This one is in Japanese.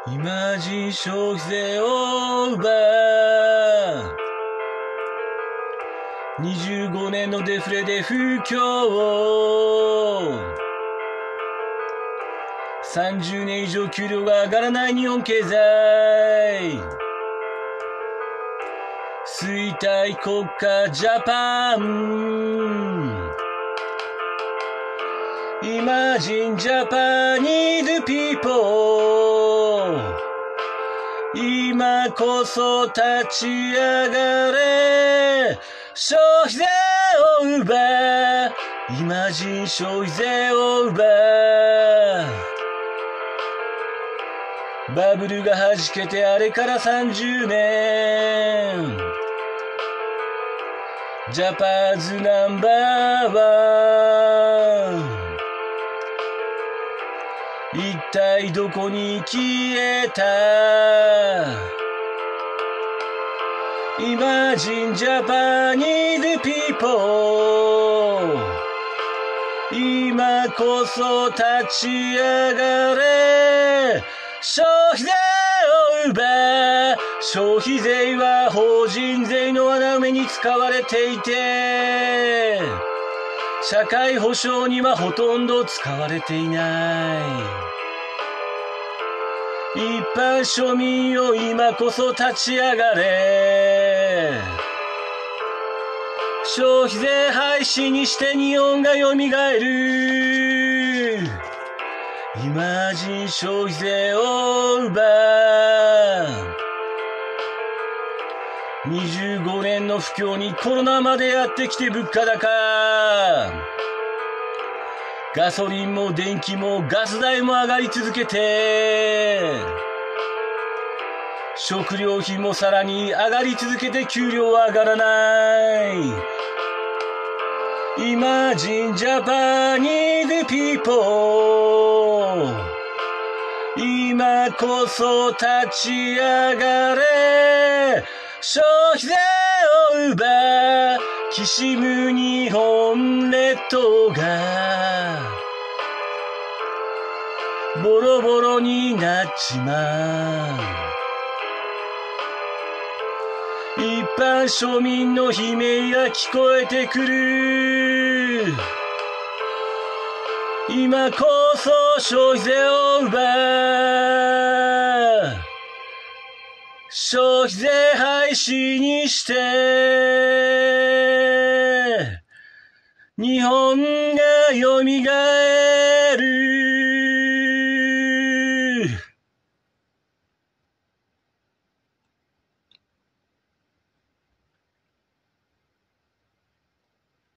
今人消費税を奪う。25年のデフレで不況。30年以上給料が上がらない日本経済。衰退国家ジャパン。Imagine Japanese people。今こそ立ち上がれ。消費税を奪う。Imagine消費税を奪う。バブルが弾けてあれから30年。ジャパーズナンバーワン。一体どこに消えた？ Imagine Japanese people。 今こそ立ち上がれ。消費税を奪う。消費税は法人税の穴埋めに使われていて、社会保障にはほとんど使われていない。一般庶民よ、今こそ立ち上がれ。消費税廃止にして日本が蘇る。今人消費税を奪う。25年の不況にコロナまでやってきて物価高。ガソリンも電気もガス代も上がり続けて、食料品もさらに上がり続けて給料は上がらない。Imagine Japanese people。 今こそ立ち上がれ。消費税を奪う。きしむ日本列島がボロボロになっちまう。一般庶民の悲鳴が聞こえてくる。今こそ消費税を奪う。消費税廃止にして日本